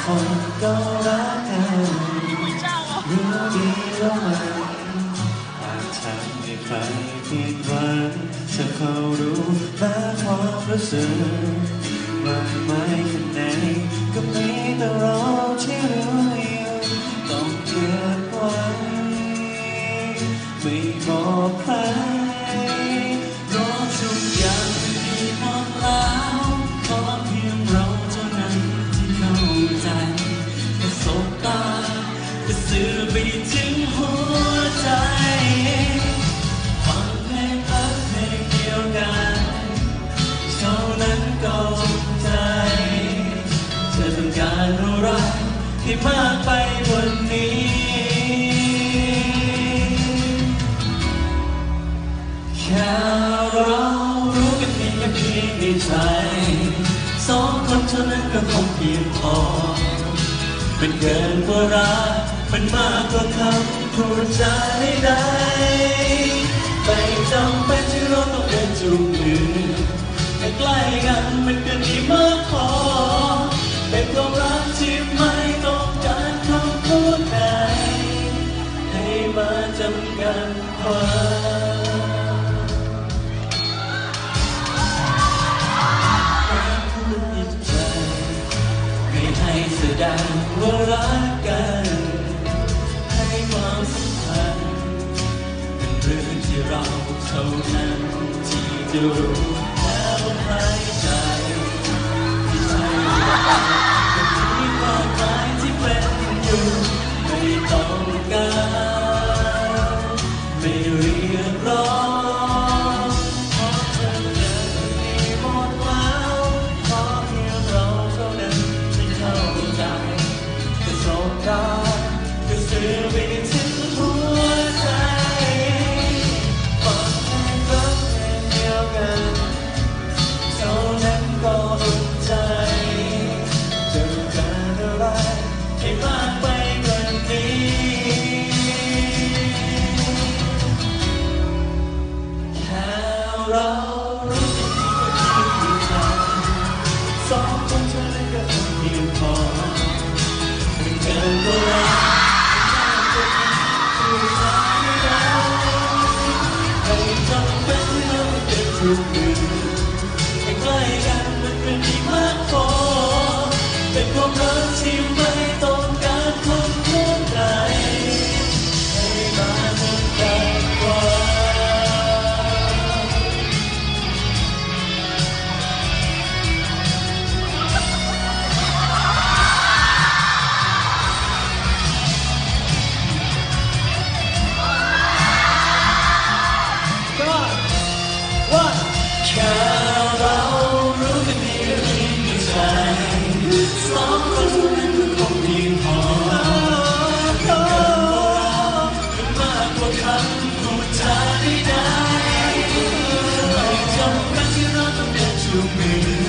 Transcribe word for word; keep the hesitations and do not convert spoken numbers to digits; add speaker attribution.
Speaker 1: คนก็รักกันรู้ดีแล้วไหมอาจทำให้ใครผิดหวังถ้าเขารู้แม้ความรู้สึกว่าไม่แค่ไหนก็มีแต่เราที่รู้อยู่ต้องเก็บไว้ไม่บอกใครเพราะทุกอย่างมีหมดแล้วขอเพียงเราเท่านั้นที่เข้าใจและสบตาจะสื่อไปถึงหัวใจฟังเพลงรักเพลงเดียวกันเท่านั้นก็สุขใจเธอต้องการอะไรที่มากไปกว่านี้แค่เรารู้กันเพียงแค่เพียงในใจสองคนเท่านั้นก็คงเพียงพอเป็นเกินกว่ารักเป็นมากกว่าคำพูดจาใดๆไม่จำเป็นที่เราต้องเดินจูงมือให้ใกล้กันมันก็ดีมากพอเป็นความรักที่ไม่ต้องการคำพูดใดให้มาจำกัดความให้แสดงว่ารักกันให้ความสำคัญเป็นเรื่องที่เราเท่านั้นที่จะรู้แล้วหายใจที่ใช่ก็มีความหมายที่เป็นอยู่ไม่ต้องการไม่เรียกร้องเพราะเธอเดินมีหมดแล้วขอเพียงเราเท่านั้นเข้าใจก็สบตาก็สื่อไปถึงหัวใจฟังเพลงรักเพลงเดียวกันเท่านั้นก็อุ่นใจจะการอะไรให้มากไปกว่านี้แค่เรารู้สึกที่ใจสองคนเท่านั้นก็เพียงพอเป็นเกินกว่ารักไม่จำเป็นที่เราต้องเดินจูงมือให้ใกล้กันมันเป็นดีมากพอเป็นความรักที่ไม่ต้องการคำพูดใดให้มาจำกัดความแค่เรารู้กันดีเพียงในใจสองคนเท่านั้นก็คงเพียงพอเป็นเกินกว่ารักเป็นมากกว่าคำพูดจาใดๆไม่จำเป็นที่เราต้องเดินจูงมือ